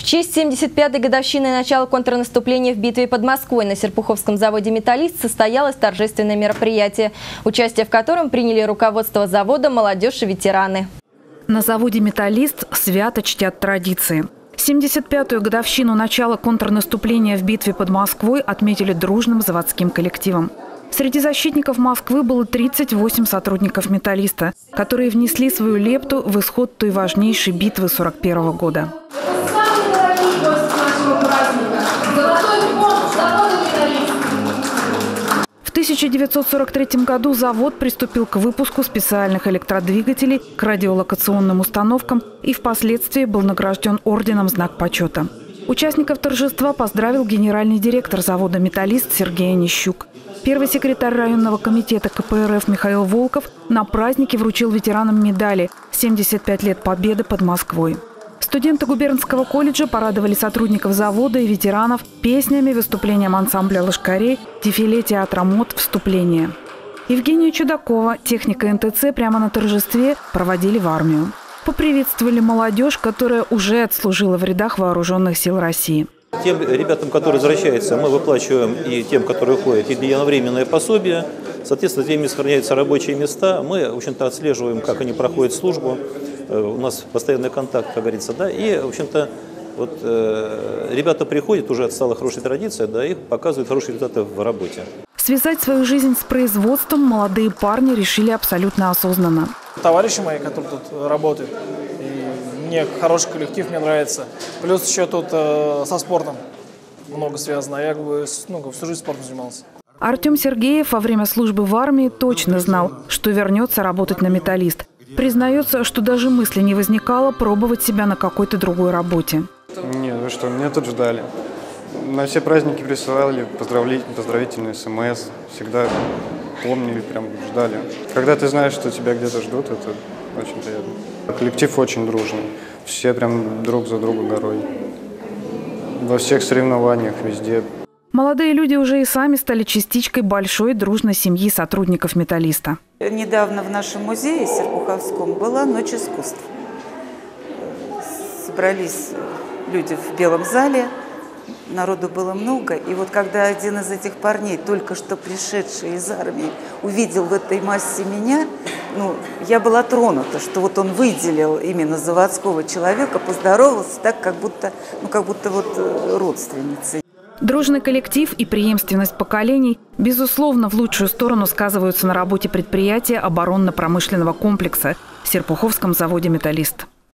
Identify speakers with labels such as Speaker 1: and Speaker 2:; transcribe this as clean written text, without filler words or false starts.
Speaker 1: В честь 75-й годовщины начала контрнаступления в битве под Москвой на Серпуховском заводе «Металлист» состоялось торжественное мероприятие, участие в котором приняли руководство завода, молодежь и ветераны.
Speaker 2: На заводе «Металлист» свято чтят традиции. 75-ю годовщину начала контрнаступления в битве под Москвой отметили дружным заводским коллективом. Среди защитников Москвы было 38 сотрудников «Металлиста», которые внесли свою лепту в исход той важнейшей битвы 41-го года. В 1943 году завод приступил к выпуску специальных электродвигателей к радиолокационным установкам и впоследствии был награжден орденом «Знак почета». Участников торжества поздравил генеральный директор завода «Металлист» Сергей Онищук. Первый секретарь районного комитета КПРФ Михаил Волков на празднике вручил ветеранам медали «75 лет Победы под Москвой». Студенты губернского колледжа порадовали сотрудников завода и ветеранов песнями, выступлением ансамбля «Лошкарей», дефиле театра МОД «Вступление». Евгения Чудакова, техника НТЦ, прямо на торжестве проводили в армию. Поприветствовали молодежь, которая уже отслужила в рядах вооруженных сил России.
Speaker 3: Тем ребятам, которые возвращаются, мы выплачиваем и тем, которые уходят, единовременное пособие. Соответственно, тем сохраняются рабочие места. Мы, в общем-то, отслеживаем, как они проходят службу. У нас постоянный контакт, как говорится, да. И, в общем-то, вот ребята приходят, уже отстала хорошая традиция, да, и показывают хорошие результаты в работе.
Speaker 2: Связать свою жизнь с производством молодые парни решили абсолютно осознанно.
Speaker 4: Товарищи мои, которые тут работают, и мне хороший коллектив, мне нравится. Плюс еще тут со спортом много связано. Я всю жизнь спортом занимался.
Speaker 2: Артем Сергеев во время службы в армии точно знал, что вернется работать на «Металлист». Признается, что даже мысли не возникало пробовать себя на какой-то другой работе.
Speaker 5: Нет, вы что, меня тут ждали. На все праздники присылали поздравительные смс. Всегда помнили, прям ждали. Когда ты знаешь, что тебя где-то ждут, это очень приятно. Коллектив очень дружный. Все прям друг за друга горой. Во всех соревнованиях, везде.
Speaker 2: Молодые люди уже и сами стали частичкой большой дружной семьи сотрудников «Металлиста».
Speaker 6: Недавно в нашем музее Серпуховском была Ночь искусств. Собрались люди в белом зале, народу было много. И вот когда один из этих парней, только что пришедший из армии, увидел в этой массе меня, я была тронута, что вот он выделил именно заводского человека, поздоровался так, как будто родственницы.
Speaker 2: Дружный коллектив и преемственность поколений, безусловно, в лучшую сторону сказываются на работе предприятия оборонно-промышленного комплекса в Серпуховском заводе «Металлист».